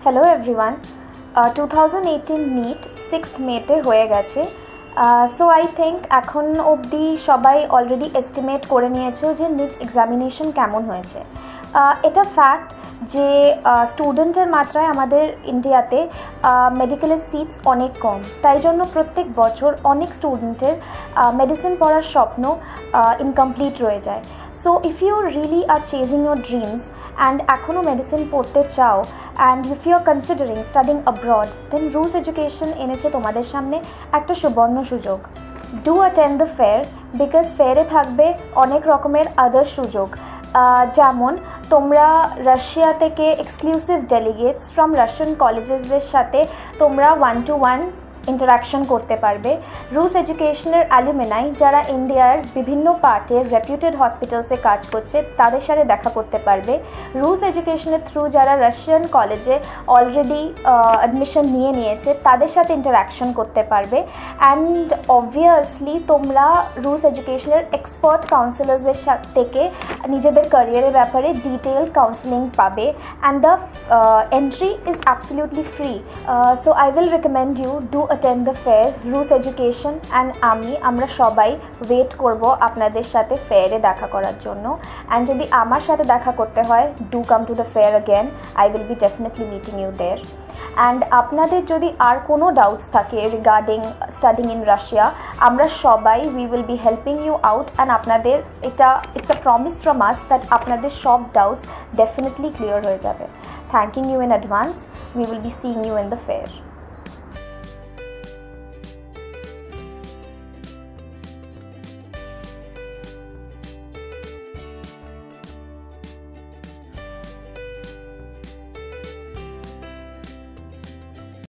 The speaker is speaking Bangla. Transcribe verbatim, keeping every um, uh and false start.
Hello everyone. uh, twenty eighteen NEET sixth May te hoye geche. uh, so I think এখন অবধি সবাই অলরেডি এস্টিমেট করে নিয়েছো যে নিট এক্সামিনেশন কেমন হয়েছে। এটা ফ্যাক্ট যে স্টুডেন্টের মাত্রায় আমাদের ইন্ডিয়াতে মেডিকেলের সিটস অনেক কম, তাই জন্য প্রত্যেক বছর অনেক স্টুডেন্টের মেডিসিন পড়ার স্বপ্ন ইনকমপ্লিট রয়ে যায়। So if you really are chasing your dreams and এখনও মেডিসিন পড়তে চাও and if you are considering studying abroad, then Rus Education এনেছে তোমাদের সামনে একটা সুবর্ণ সুযোগ। Do attend the fair, because ফেয়ারে থাকবে অনেক রকমের আদার সুযোগ, যেমন তোমরা রাশিয়া থেকে এক্সক্লুসিভ ডেলিগেটস ফ্রম রাশিয়ান কলেজেসদের সাথে তোমরা ওয়ান টু ওয়ান ইন্টারাকশন করতে পারবে। রুস এডুকেশনের অ্যালুমিনাই যারা ইন্ডিয়ার বিভিন্ন পার্টের রেপুটেড হসপিটালসে কাজ করছে তাদের সাথে দেখা করতে পারবে। রুস এডুকেশনের থ্রু যারা রাশিয়ান কলেজে অলরেডি অ্যাডমিশন নিয়ে নিয়েছে তাদের সাথে ইন্টারাকশন করতে পারবে। অ্যান্ড অবভিয়াসলি তোমরা রুস এডুকেশনের এক্সপার্ট কাউন্সিলার্সদের থেকে নিজেদের ক্যারিয়ারের ব্যাপারে ডিটেইলড কাউন্সিলিং পাবে। And the entry is absolutely free. So I will recommend you do attend the fair. Rus Education and আমি আমরা সবাই ওয়েট করব আপনাদের সাথে ফেয়ারে দেখা করার জন্য। অ্যান্ড যদি আমার সাথে দেখা করতে হয়, do come to the fair again, I will be definitely meeting you there. And আপনাদের যদি আর কোনো ডাউটস থাকে রিগার্ডিং স্টাডিং ইন রাশিয়া, আমরা সবাই we will be helping you out. And আপনাদের এটা it's a promise from us that আপনাদের সব ডাউটস ডেফিনেটলি ক্লিয়ার হয়ে যাবে। Thanking you in advance. We will be seeing you in the fair.